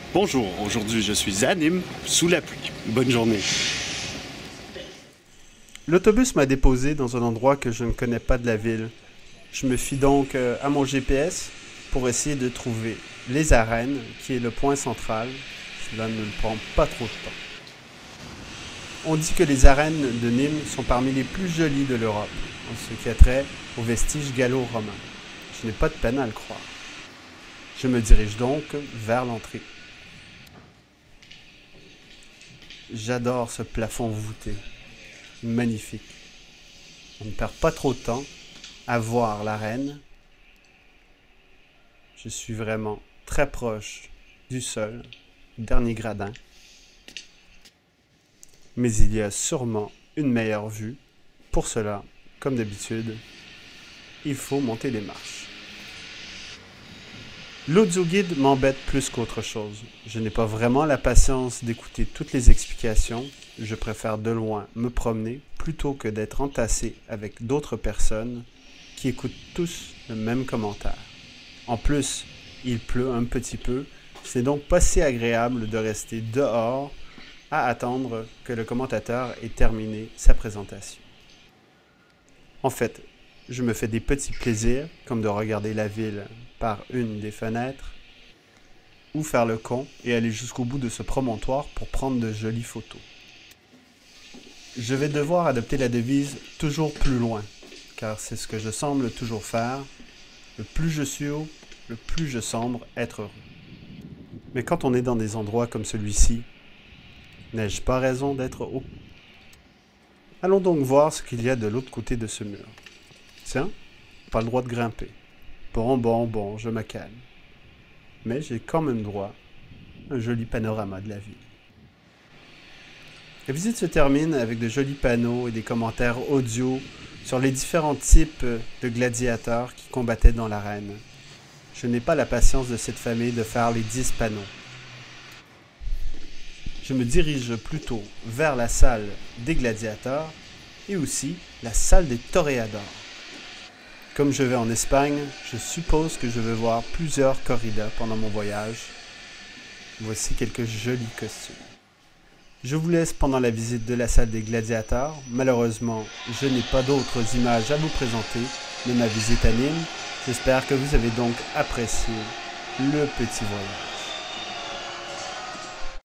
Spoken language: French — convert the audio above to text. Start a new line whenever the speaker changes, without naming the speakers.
Bonjour, aujourd'hui je suis à Nîmes, sous la pluie. Bonne journée.
L'autobus m'a déposé dans un endroit que je ne connais pas de la ville. Je me fie donc à mon GPS pour essayer de trouver les arènes, qui est le point central. Cela ne me prend pas trop de temps. On dit que les arènes de Nîmes sont parmi les plus jolies de l'Europe, en ce qui a trait aux vestiges gallo-romains. Je n'ai pas de peine à le croire. Je me dirige donc vers l'entrée. J'adore ce plafond voûté. Magnifique. On ne perd pas trop de temps à voir l'arène. Je suis vraiment très proche du sol, dernier gradin. Mais il y a sûrement une meilleure vue. Pour cela, comme d'habitude, il faut monter les marches. L'audioguide m'embête plus qu'autre chose. Je n'ai pas vraiment la patience d'écouter toutes les explications. Je préfère de loin me promener plutôt que d'être entassé avec d'autres personnes qui écoutent tous le même commentaire. En plus, il pleut un petit peu. C'est donc pas si agréable de rester dehors à attendre que le commentateur ait terminé sa présentation. En fait, je me fais des petits plaisirs, comme de regarder la ville par une des fenêtres, ou faire le con et aller jusqu'au bout de ce promontoire pour prendre de jolies photos. Je vais devoir adopter la devise « toujours plus loin », car c'est ce que je semble toujours faire. Le plus je suis haut, le plus je semble être heureux. Mais quand on est dans des endroits comme celui-ci, n'ai-je pas raison d'être haut? Allons donc voir ce qu'il y a de l'autre côté de ce mur. Tiens, pas le droit de grimper. Bon, je me calme. Mais j'ai quand même droit à un joli panorama de la ville. La visite se termine avec de jolis panneaux et des commentaires audio sur les différents types de gladiateurs qui combattaient dans l'arène. Je n'ai pas la patience de cette famille de faire les 10 panneaux. Je me dirige plutôt vers la salle des gladiateurs et aussi la salle des toréadors. Comme je vais en Espagne, je suppose que je vais voir plusieurs corridas pendant mon voyage. Voici quelques jolis costumes. Je vous laisse pendant la visite de la salle des gladiateurs. Malheureusement, je n'ai pas d'autres images à vous présenter de ma visite à Nîmes. J'espère que vous avez donc apprécié le petit voyage.